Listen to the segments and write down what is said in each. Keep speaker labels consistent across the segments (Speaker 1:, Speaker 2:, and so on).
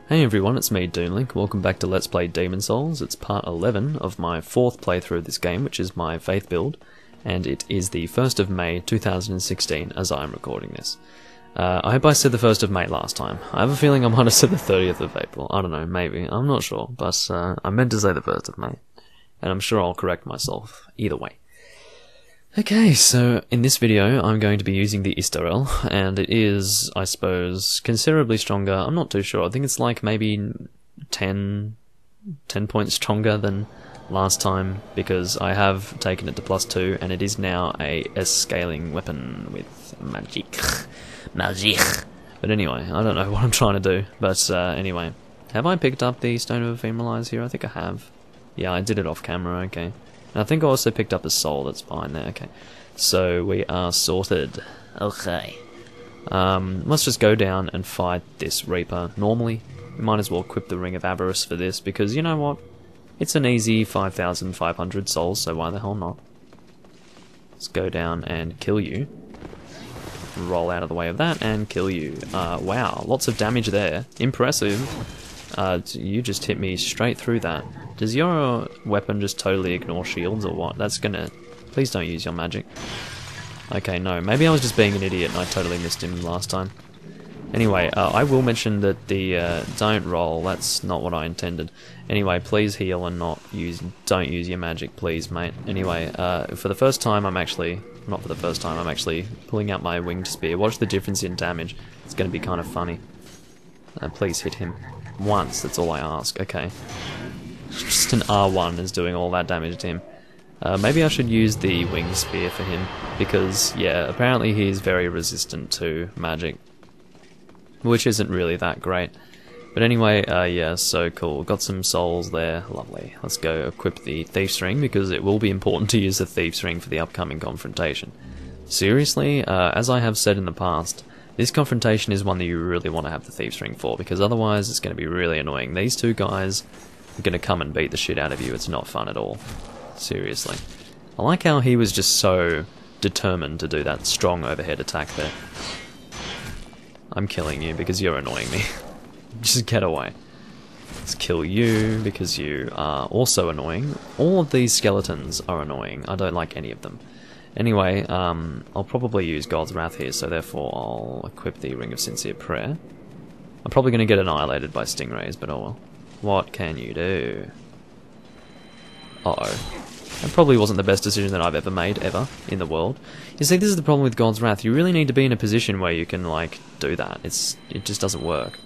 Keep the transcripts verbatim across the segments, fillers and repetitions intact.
Speaker 1: Hey everyone, it's me, Doomlink. Welcome back to Let's Play Demon Souls. It's part eleven of my fourth playthrough of this game, which is my Faith build, and it is the first of May two thousand sixteen as I am recording this. Uh, I hope I said the first of May last time. I have a feeling I might have said the thirtieth of April. I don't know, maybe. I'm not sure, but uh, I meant to say the first of May, and I'm sure I'll correct myself either way. Okay, so in this video I'm going to be using the Istarel, and it is, I suppose, considerably stronger. I'm not too sure. I think it's like maybe ten, ten points stronger than last time, because I have taken it to plus two, and it is now a, a scaling weapon with magic. Magic. But anyway, I don't know what I'm trying to do, but uh, anyway. Have I picked up the Stone of Ephemeral Eyes here? I think I have. Yeah, I did it off camera, okay. And I think I also picked up a soul that's behind there, okay. So we are sorted. Okay. Um, let's just go down and fight this Reaper. Normally, we might as well equip the Ring of Avarice for this, because you know what? It's an easy five thousand five hundred souls, so why the hell not? Let's go down and kill you. Roll out of the way of that and kill you. Uh, wow, lots of damage there. Impressive. Uh, you just hit me straight through that. Does your weapon just totally ignore shields or what? That's gonna... Please don't use your magic. Okay, no. Maybe I was just being an idiot and I totally missed him last time. Anyway, uh, I will mention that the... Uh, don't roll. That's not what I intended. Anyway, please heal and not use... Don't use your magic, please, mate. Anyway, uh, for the first time I'm actually... Not for the first time, I'm actually pulling out my winged spear. Watch the difference in damage. It's gonna be kind of funny. Uh, please hit him. Once, that's all I ask. Okay. Just an R one is doing all that damage to him. Uh, maybe I should use the winged spear for him, because, yeah, apparently he's very resistant to magic, which isn't really that great. But anyway, uh, yeah, so cool. Got some souls there. Lovely. Let's go equip the Thief's Ring, because it will be important to use the Thief's Ring for the upcoming confrontation. Seriously, uh, as I have said in the past, this confrontation is one that you really want to have the Thief's Ring for, because otherwise it's going to be really annoying. These two guys are going to come and beat the shit out of you. It's not fun at all. Seriously. I like how he was just so determined to do that strong overhead attack there. I'm killing you because you're annoying me. Just get away. Let's kill you because you are also annoying. All of these skeletons are annoying. I don't like any of them. Anyway, um, I'll probably use God's Wrath here, so therefore I'll equip the Ring of Sincere Prayer. I'm probably going to get annihilated by stingrays, but oh well. What can you do? Uh-oh. That probably wasn't the best decision that I've ever made, ever, in the world. You see, this is the problem with God's Wrath. You really need to be in a position where you can, like, do that. It's It just doesn't work.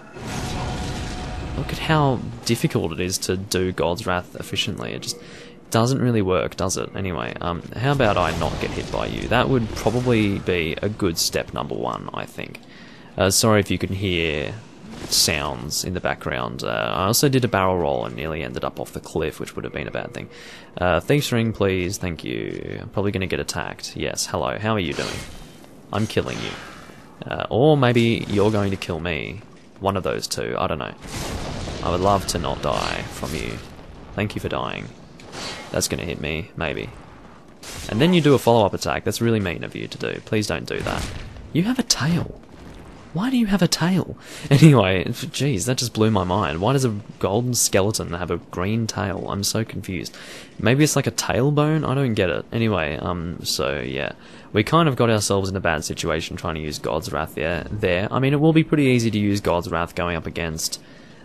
Speaker 1: Look at how difficult it is to do God's Wrath efficiently. It just doesn't really work, does it? Anyway, um, how about I not get hit by you? That would probably be a good step number one, I think. Uh, sorry if you can hear sounds in the background. Uh, I also did a barrel roll and nearly ended up off the cliff, which would have been a bad thing. Uh, Thief's Ring, please. Thank you. I'm probably going to get attacked. Yes, hello. How are you doing? I'm killing you. Uh, or maybe you're going to kill me. One of those two. I don't know. I would love to not die from you. Thank you for dying. That's going to hit me, maybe. And then you do a follow-up attack. That's really mean of you to do. Please don't do that. You have a tail. Why do you have a tail? Anyway, jeez, that just blew my mind. Why does a golden skeleton have a green tail? I'm so confused. Maybe it's like a tailbone? I don't get it. Anyway, um, so yeah. We kind of got ourselves in a bad situation trying to use God's Wrath there. there. I mean, it will be pretty easy to use God's Wrath going up against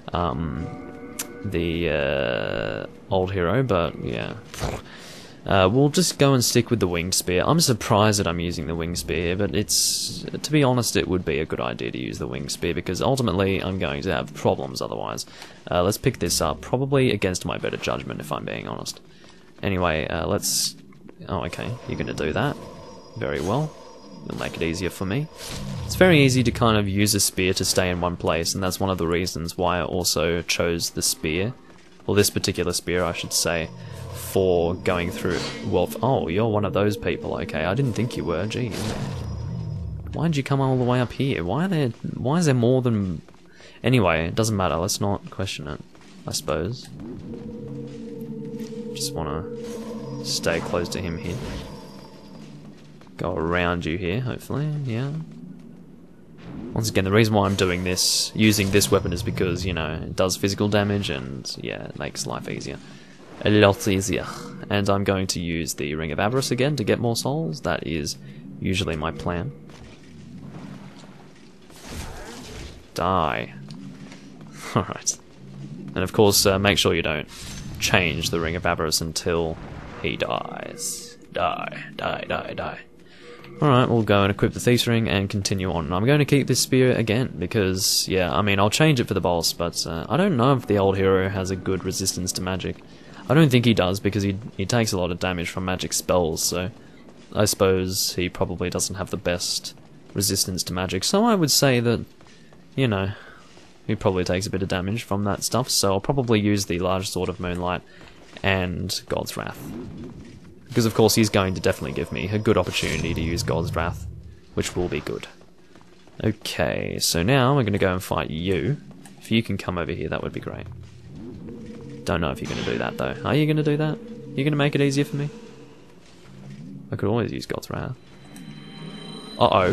Speaker 1: um, the uh, old hero, but yeah. Uh, we'll just go and stick with the winged spear. I'm surprised that I'm using the winged spear, but it's, to be honest, it would be a good idea to use the winged spear, because ultimately I'm going to have problems otherwise. Uh, let's pick this up, probably against my better judgment, if I'm being honest. Anyway, uh, let's... Oh, okay, you're going to do that. Very well. It'll make it easier for me. It's very easy to kind of use a spear to stay in one place, and that's one of the reasons why I also chose the spear, or this particular spear, I should say, for going through... Well, oh, you're one of those people, okay. I didn't think you were, geez. Why'd you come all the way up here? Why are there... Why is there more than... Anyway, it doesn't matter, let's not question it, I suppose. Just want to stay close to him here. Go around you here, hopefully, yeah. Once again, the reason why I'm doing this, using this weapon, is because, you know, it does physical damage and, yeah, it makes life easier. A lot easier. And I'm going to use the Ring of Avarice again to get more souls. That is usually my plan. Die. Alright. And of course, uh, make sure you don't change the Ring of Avarice until he dies. Die, die, die, die. Alright, we'll go and equip the Thief's Ring and continue on. I'm going to keep this spear again because, yeah, I mean, I'll change it for the boss, but uh, I don't know if the old hero has a good resistance to magic. I don't think he does because he, he takes a lot of damage from magic spells, so I suppose he probably doesn't have the best resistance to magic. So I would say that, you know, he probably takes a bit of damage from that stuff, so I'll probably use the Large Sword of Moonlight and God's Wrath. Because of course he's going to definitely give me a good opportunity to use God's Wrath, which will be good. Okay, so now we're going to go and fight you. If you can come over here, that would be great. Don't know if you're going to do that though. Are you going to do that? You're going to make it easier for me? I could always use God's Wrath. Uh-oh.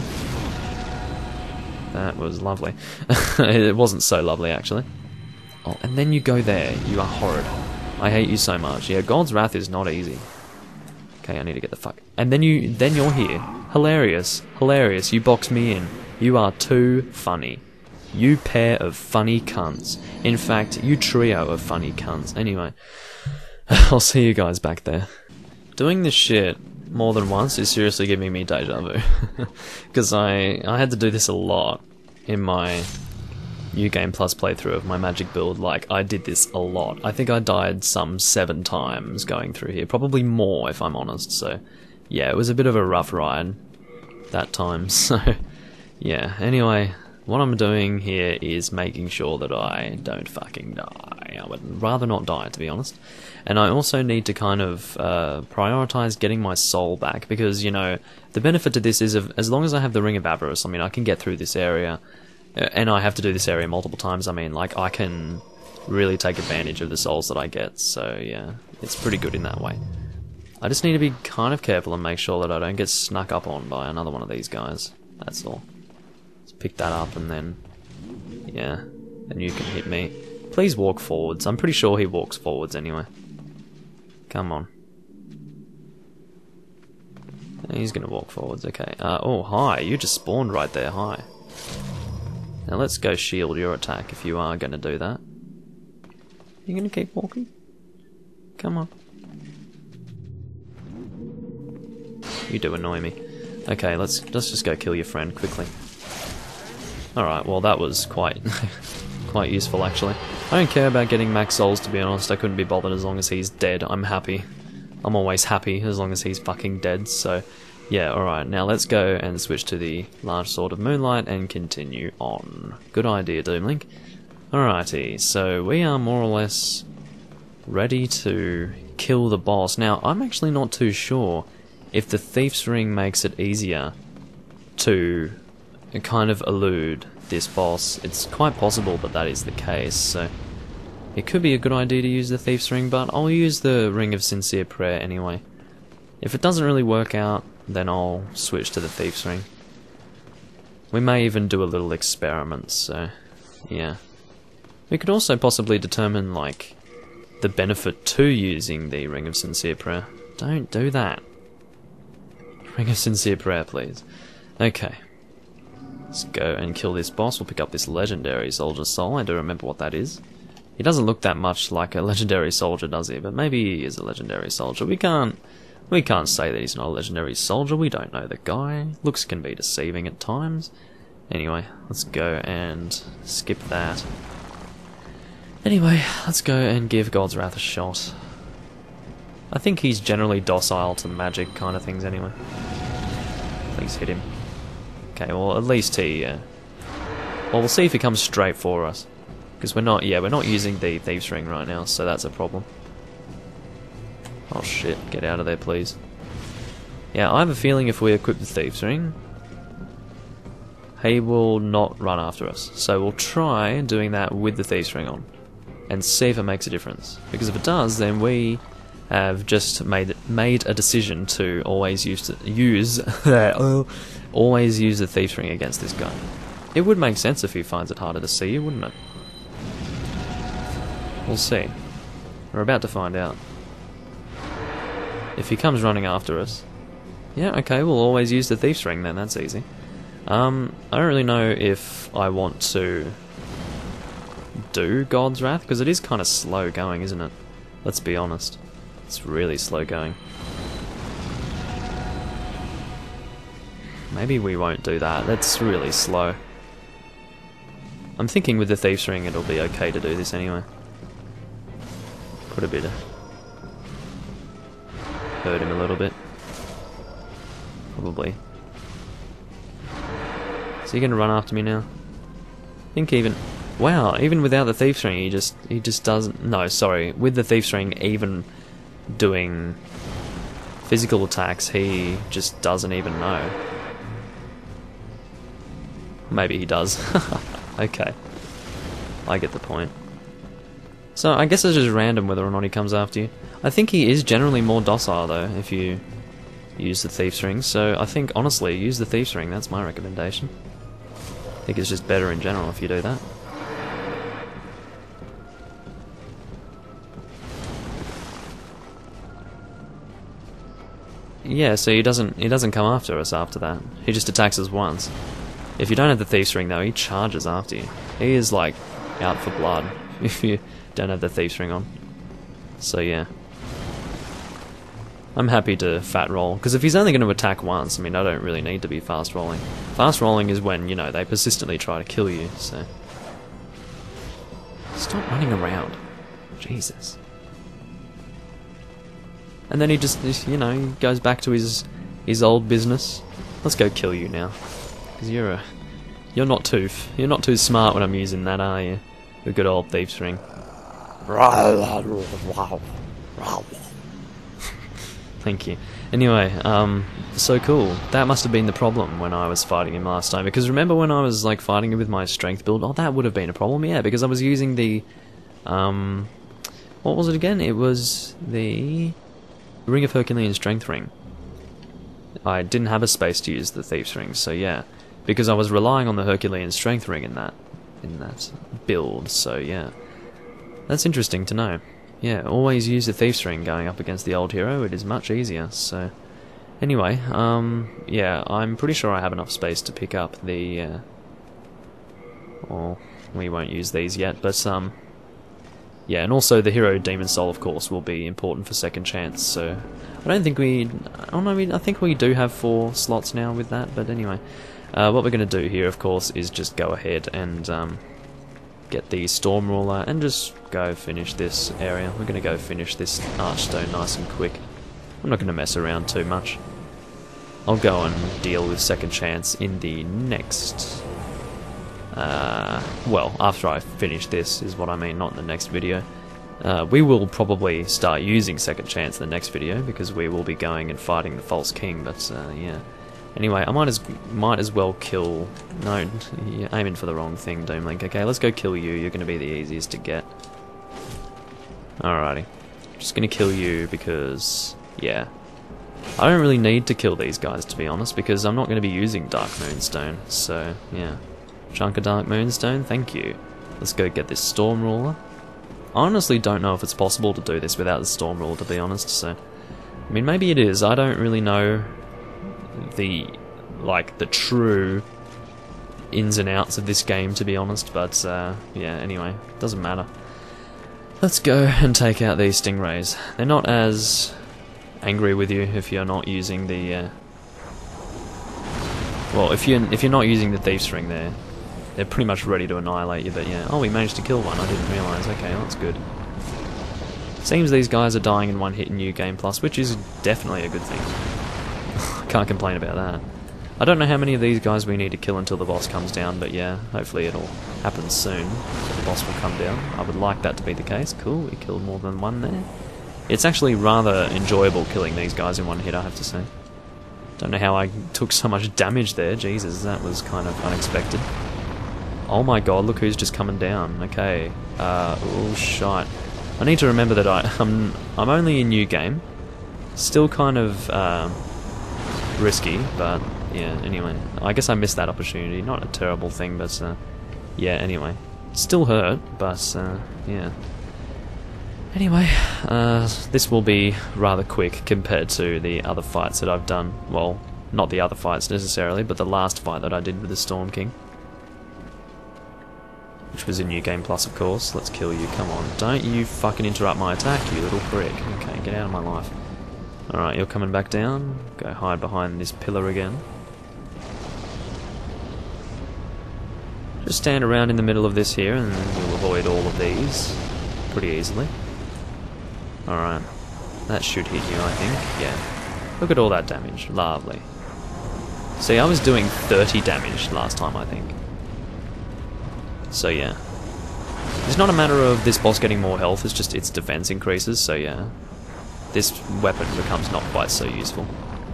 Speaker 1: That was lovely. It wasn't so lovely actually. Oh, and then you go there. You are horrid. I hate you so much. Yeah, God's Wrath is not easy. Okay, I need to get the fuck... And then you, then you're here. Hilarious. Hilarious. You box me in. You are too funny. You pair of funny cunts. In fact, you trio of funny cunts. Anyway, I'll see you guys back there. Doing this shit more than once is seriously giving me deja vu. Because I, I had to do this a lot in my New Game Plus playthrough of my magic build. Like, I did this a lot. I think I died some seven times going through here. Probably more, if I'm honest. So, yeah, it was a bit of a rough ride that time. So, yeah. Anyway, what I'm doing here is making sure that I don't fucking die. I would rather not die, to be honest. And I also need to kind of uh, prioritize getting my soul back. Because, you know, the benefit to this is, if, as long as I have the Ring of Avarice, I mean, I can get through this area. And I have to do this area multiple times. I mean, like, I can really take advantage of the souls that I get. So, yeah, it's pretty good in that way. I just need to be kind of careful and make sure that I don't get snuck up on by another one of these guys. That's all. Let's pick that up and then, yeah, then you can hit me. Please walk forwards. I'm pretty sure he walks forwards anyway. Come on. He's gonna walk forwards, okay. Uh, oh, hi, you just spawned right there, hi. Now let's go shield your attack if you are going to do that. You going to keep walking? Come on. You do annoy me. Okay, let's let's just go kill your friend quickly. Alright, well that was quite quite useful actually. I don't care about getting max souls, to be honest. I couldn't be bothered as long as he's dead. I'm happy. I'm always happy as long as he's fucking dead, so... Yeah, alright, now let's go and switch to the Large Sword of Moonlight and continue on. Good idea, Doomlink. Alrighty, so we are more or less ready to kill the boss. Now, I'm actually not too sure if the Thief's Ring makes it easier to kind of elude this boss. It's quite possible that that is the case, so it could be a good idea to use the Thief's Ring, but I'll use the Ring of Sincere Prayer anyway. If it doesn't really work out, then I'll switch to the Thief's Ring. We may even do a little experiment, so yeah. We could also possibly determine, like, the benefit to using the Ring of Sincere Prayer. Don't do that. Ring of Sincere Prayer, please. Okay. Let's go and kill this boss. We'll pick up this legendary soldier soul. I do remember what that is. He doesn't look that much like a legendary soldier, does he? But maybe he is a legendary soldier. We can't... We can't say that he's not a legendary soldier, we don't know the guy. Looks can be deceiving at times. Anyway, let's go and skip that. Anyway, let's go and give God's Wrath a shot. I think he's generally docile to magic kind of things anyway. Please hit him. Okay, well at least he... Uh... Well, we'll see if he comes straight for us. Because we're not, yeah, we're not using the Thief's Ring right now, so that's a problem. Oh shit, get out of there please. Yeah, I have a feeling if we equip the Thief's Ring, he will not run after us. So we'll try doing that with the Thief's Ring on, and see if it makes a difference. Because if it does, then we have just made made a decision to always use to, use always use the Thief's Ring against this guy. It would make sense if he finds it harder to see you, wouldn't it? We'll see. We're about to find out. If he comes running after us... Yeah, okay, we'll always use the Thief's Ring then, that's easy. Um, I don't really know if I want to do God's Wrath, because it is kind of slow going, isn't it? Let's be honest. It's really slow going. Maybe we won't do that, that's really slow. I'm thinking with the Thief's Ring it'll be okay to do this anyway. Put a bit of... hurt him a little bit. Probably. Is he gonna run after me now? I think even... Wow, even without the Thief's Ring he just... he just doesn't... No, sorry. With the Thief's Ring, even doing physical attacks, he just doesn't even know. Maybe he does. Okay. I get the point. So I guess it's just random whether or not he comes after you. I think he is generally more docile though, if you use the Thief's Ring, so I think honestly, use the Thief's Ring, that's my recommendation. I think it's just better in general if you do that. Yeah, so he doesn't he doesn't come after us after that. He just attacks us once. If you don't have the Thief's Ring though, he charges after you. He is like out for blood if you don't have the Thief's Ring on. So yeah. I'm happy to fat roll, because if he's only going to attack once, I mean I don't really need to be fast rolling. Fast rolling is when, you know, they persistently try to kill you, so... Stop running around. Jesus. And then he just, you know, he goes back to his his old business. Let's go kill you now. Because you're a... You're not too... You're not too smart when I'm using that, are you? The good old Thief's Ring. Thank you. Anyway, um, so cool. That must have been the problem when I was fighting him last time. Because remember when I was like fighting him with my strength build? Oh, that would have been a problem, yeah. Because I was using the... Um, what was it again? It was the... Ring of Herculean Strength Ring. I didn't have a space to use the Thief's Ring, so yeah. Because I was relying on the Herculean Strength Ring in that in that build, so yeah. That's interesting to know. Yeah, always use the Thief's Ring going up against the old hero, it is much easier, so... Anyway, um, yeah, I'm pretty sure I have enough space to pick up the, uh... Well, we won't use these yet, but, um... yeah, and also the Hero Demon Soul, of course, will be important for second chance, so... I don't think we... I don't know, I think we do have four slots now with that, but anyway... Uh, what we're going to do here, of course, is just go ahead and um, get the Storm Ruler and just go finish this area. We're going to go finish this Archstone nice and quick. I'm not going to mess around too much. I'll go and deal with second chance in the next... Uh, well, after I finish this is what I mean, not in the next video. Uh, we will probably start using second chance in the next video because we will be going and fighting the False King, but uh, yeah. Anyway, I might as might as well kill... No, you're aiming for the wrong thing, Doomlink. Okay, let's go kill you. You're going to be the easiest to get. Alrighty. Just going to kill you because... Yeah. I don't really need to kill these guys, to be honest, because I'm not going to be using Dark Moonstone. So, yeah. Chunk of Dark Moonstone, thank you. Let's go get this Storm Ruler. I honestly don't know if it's possible to do this without the Storm Ruler, to be honest, so... I mean, maybe it is. I don't really know... the like the true ins and outs of this game, to be honest, but uh, yeah, anyway, doesn't matter. Let's go and take out these stingrays. They're not as angry with you if you're not using the uh, well, if you if you're not using the Thief's Ring, there they're pretty much ready to annihilate you. But yeah, oh, we managed to kill one. I didn't realise. Okay, that's good. Seems these guys are dying in one hit in New Game Plus, which is definitely a good thing. Can't complain about that. I don't know how many of these guys we need to kill until the boss comes down, but yeah, hopefully it'll happen soon. The boss will come down. I would like that to be the case. Cool, we killed more than one there. It's actually rather enjoyable killing these guys in one hit, I have to say. Don't know how I took so much damage there. Jesus, that was kind of unexpected. Oh my god, look who's just coming down. Okay. Uh, oh shite. I need to remember that I, I'm, I'm only in New Game. Still kind of... Uh, risky, but yeah, anyway. I guess I missed that opportunity. Not a terrible thing, but uh, yeah, anyway. Still hurt, but uh, yeah. Anyway, uh, this will be rather quick compared to the other fights that I've done. Well, not the other fights necessarily, but the last fight that I did with the Storm King. Which was in New Game Plus, of course. Let's kill you, come on. Don't you fucking interrupt my attack, you little prick. Okay, get out of my life. Alright, you're coming back down. Go hide behind this pillar again. Just stand around in the middle of this here and you'll avoid all of these pretty easily. Alright, that should hit you, I think. Yeah. Look at all that damage. Lovely. See, I was doing thirty damage last time, I think. So yeah. It's not a matter of this boss getting more health, it's just its defense increases, so yeah. This weapon becomes not quite so useful.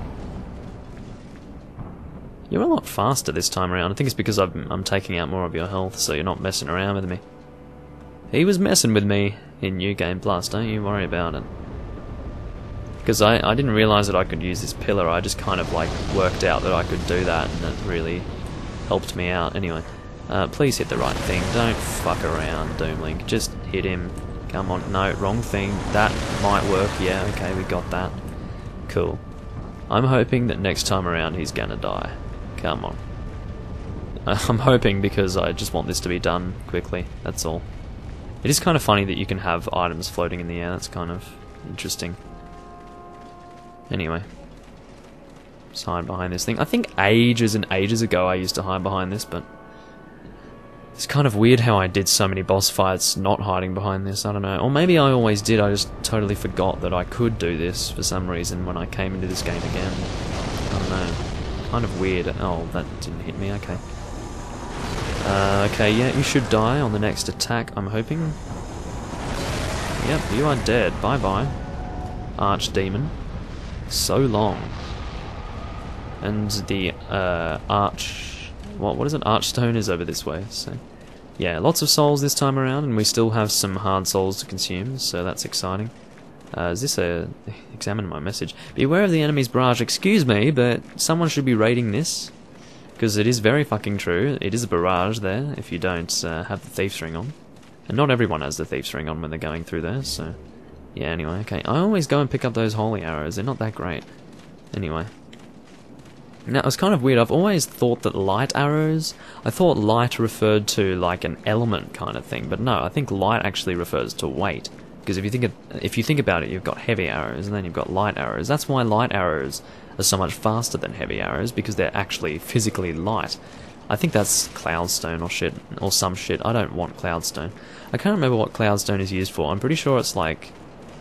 Speaker 1: You're a lot faster this time around. I think it's because I'm, I'm taking out more of your health, so you're not messing around with me. He was messing with me in New Game Plus, don't you worry about it. Because I, I didn't realise that I could use this pillar, I just kind of like worked out that I could do that, and it really helped me out. Anyway, uh, please hit the right thing, don't fuck around, Doomlink, just hit him. Come on, no, wrong thing, that might work, yeah, okay, we got that. Cool. I'm hoping that next time around he's gonna die. Come on. I'm hoping because I just want this to be done quickly, that's all. It is kind of funny that you can have items floating in the air, that's kind of interesting. Anyway. Just hide behind this thing. I think ages and ages ago I used to hide behind this, but it's kind of weird how I did so many boss fights not hiding behind this, I don't know. Or maybe I always did, I just totally forgot that I could do this for some reason when I came into this game again. I don't know. Kind of weird. Oh, that didn't hit me, okay. Uh, okay, yeah, you should die on the next attack, I'm hoping. Yep, you are dead. Bye-bye. Archdemon. So long. And the uh, arch... What, what is it? Archstone is over this way, so... Yeah, lots of souls this time around, and we still have some hard souls to consume, so that's exciting. Uh, is this a... Examine my message. Beware of the enemy's barrage. Excuse me, but someone should be raiding this. Because it is very fucking true. It is a barrage there, if you don't uh, have the Thief's Ring on. And not everyone has the Thief's Ring on when they're going through there, so... Yeah, anyway, okay. I always go and pick up those holy arrows. They're not that great. Anyway. Now, it's kind of weird. I've always thought that light arrows... I thought light referred to, like, an element kind of thing. But no, I think light actually refers to weight. Because if you think of, if you think about it, you've got heavy arrows, and then you've got light arrows. That's why light arrows are so much faster than heavy arrows, because they're actually physically light. I think that's Cloudstone or shit, or some shit. I don't want Cloudstone. I can't remember what Cloudstone is used for. I'm pretty sure it's like...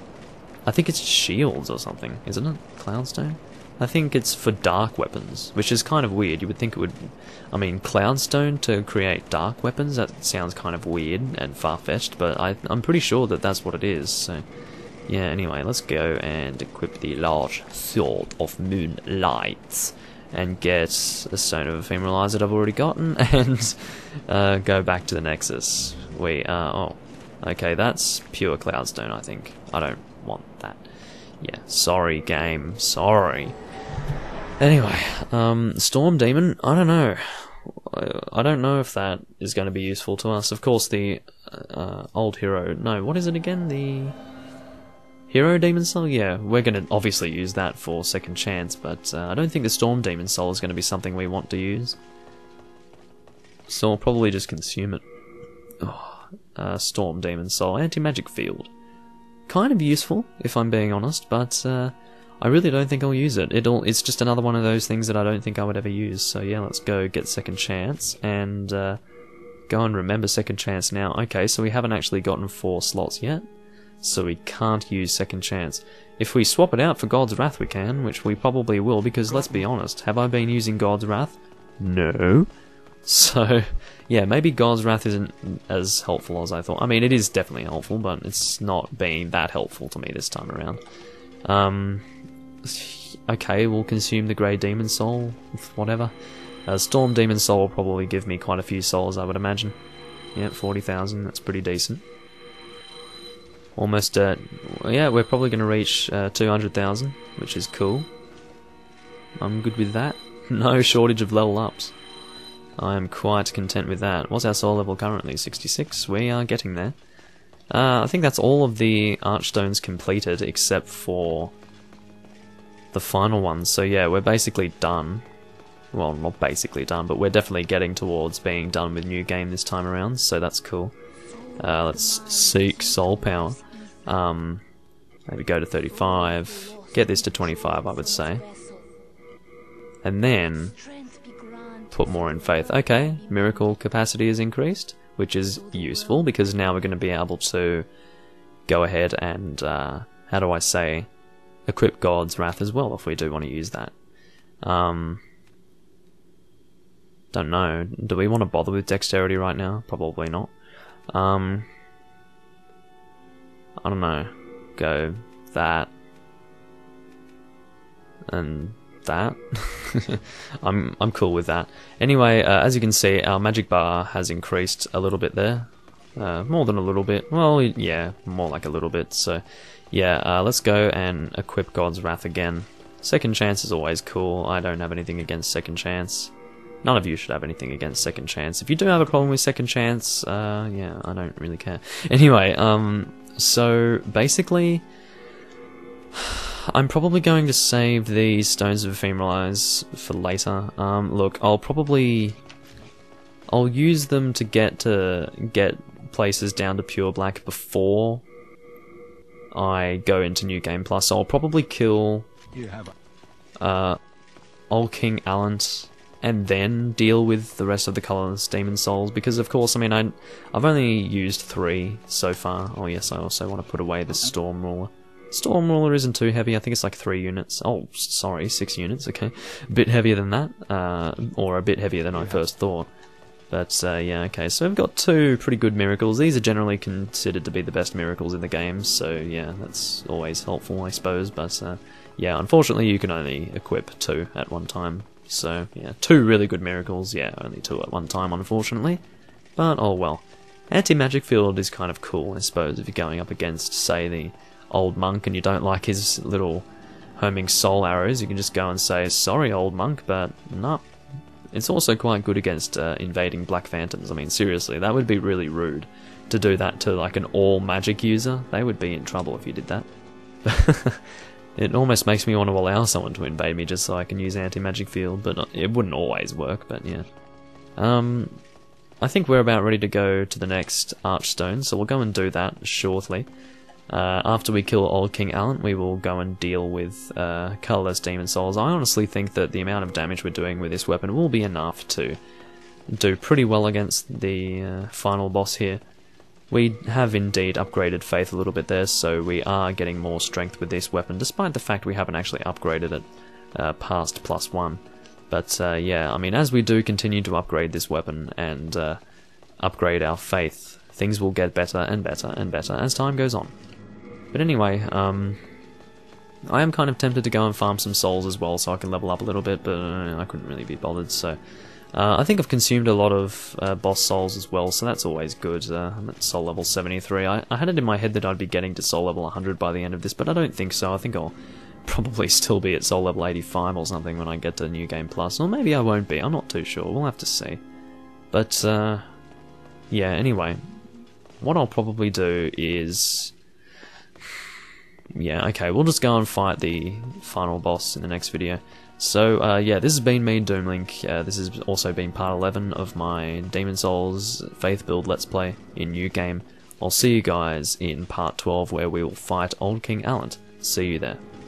Speaker 1: I think it's shields or something, isn't it? Cloudstone? I think it's for dark weapons, which is kind of weird. You would think it would... I mean, Cloudstone to create dark weapons? That sounds kind of weird and far-fetched, but I, I'm pretty sure that that's what it is, so... Yeah, anyway, let's go and equip the large sword of moonlight and get the Stone of Ephemeral Eyes that I've already gotten, and uh, go back to the Nexus. We are... Oh, okay, that's pure Cloudstone, I think. I don't want that. Yeah, sorry, game. Sorry. Anyway, um, Storm Demon, I don't know. I don't know if that is going to be useful to us. Of course, the uh, old hero... No, what is it again? The... Hero Demon Soul? Yeah, we're going to obviously use that for second chance, but uh, I don't think the Storm Demon Soul is going to be something we want to use. So I'll probably just consume it. Oh, uh, Storm Demon Soul. Anti-magic field. Kind of useful, if I'm being honest, but uh, I really don't think I'll use it. It'll, it's just another one of those things that I don't think I would ever use. So yeah, let's go get second chance, and uh, go and remember second chance now. Okay, so we haven't actually gotten four slots yet. So we can't use second chance. If we swap it out for God's Wrath we can, which we probably will, because let's be honest, have I been using God's Wrath? No. So, yeah, maybe God's Wrath isn't as helpful as I thought. I mean, it is definitely helpful, but it's not being that helpful to me this time around. Um, okay, we'll consume the Grey Demon Soul, whatever. Uh, Storm Demon Soul will probably give me quite a few souls, I would imagine. Yeah, forty thousand, that's pretty decent. Almost, uh, yeah, we're probably going to reach uh, two hundred thousand, which is cool. I'm good with that. no shortage of level ups. I am quite content with that. What's our soul level currently? sixty-six? We are getting there. Uh, I think that's all of the archstones completed except for the final one. So yeah, we're basically done. Well, not basically done, but we're definitely getting towards being done with new game this time around, so that's cool. Uh, let's seek soul power. Um, maybe go to thirty-five. Get this to twenty-five, I would say. And then put more in faith. Okay, miracle capacity is increased, which is useful because now we're going to be able to go ahead and, uh, how do I say, equip God's Wrath as well if we do want to use that. Um, don't know. Do we want to bother with dexterity right now? Probably not. Um, I don't know. Go that and that. I'm I'm cool with that. Anyway, uh, as you can see, our magic bar has increased a little bit there. Uh, more than a little bit. Well, yeah, more like a little bit. So, yeah, uh, let's go and equip God's Wrath again. Second chance is always cool. I don't have anything against second chance. None of you should have anything against second chance. If you do have a problem with second chance, uh, yeah, I don't really care. Anyway, um, so basically, I'm probably going to save the Stones of Ephemeral Eyes for later. Um, look, I'll probably, I'll use them to get to get places down to pure black before I go into New Game Plus. So I'll probably kill uh, Old King Allant and then deal with the rest of the colourless demon souls, because of course, I mean, I, I've only used three so far. Oh yes, I also want to put away the Storm Ruler. Storm Ruler isn't too heavy, I think it's like three units. Oh, sorry, six units, okay. A bit heavier than that, uh, or a bit heavier than I first thought. But, uh, yeah, okay, so we've got two pretty good miracles. These are generally considered to be the best miracles in the game, so yeah, that's always helpful, I suppose. But, uh, yeah, unfortunately you can only equip two at one time. So, yeah, two really good miracles, yeah, only two at one time, unfortunately. But, oh well. Anti-magic field is kind of cool, I suppose, if you're going up against, say, the old monk and you don't like his little homing soul arrows, you can just go and say, sorry, old monk, but no. It's also quite good against uh, invading Black Phantoms. I mean, seriously, that would be really rude to do that to, like, an all-magic user. They would be in trouble if you did that. It almost makes me want to allow someone to invade me just so I can use anti-magic field, but it wouldn't always work, but yeah. Um, I think we're about ready to go to the next Archstone, so we'll go and do that shortly. Uh, after we kill Old King Allant, we will go and deal with uh, Colourless Demon Souls. I honestly think that the amount of damage we're doing with this weapon will be enough to do pretty well against the uh, final boss here. We have indeed upgraded Faith a little bit there, so we are getting more strength with this weapon, despite the fact we haven't actually upgraded it uh, past plus one. But uh, yeah, I mean, as we do continue to upgrade this weapon and uh, upgrade our Faith, things will get better and better and better as time goes on. But anyway, um, I am kind of tempted to go and farm some souls as well so I can level up a little bit, but uh, I couldn't really be bothered, so... Uh, I think I've consumed a lot of uh, boss souls as well, so that's always good. Uh, I'm at soul level seventy-three. I, I had it in my head that I'd be getting to soul level one hundred by the end of this, but I don't think so. I think I'll probably still be at soul level eighty-five or something when I get to New Game Plus. Or maybe I won't be, I'm not too sure. We'll have to see. But, uh, yeah, anyway. What I'll probably do is... Yeah, okay, we'll just go and fight the final boss in the next video. So, uh, yeah, this has been me, Doomlink. Uh, this has also been part eleven of my Demon Souls Faith Build Let's Play in New Game. I'll see you guys in part twelve where we will fight Old King Allant. See you there.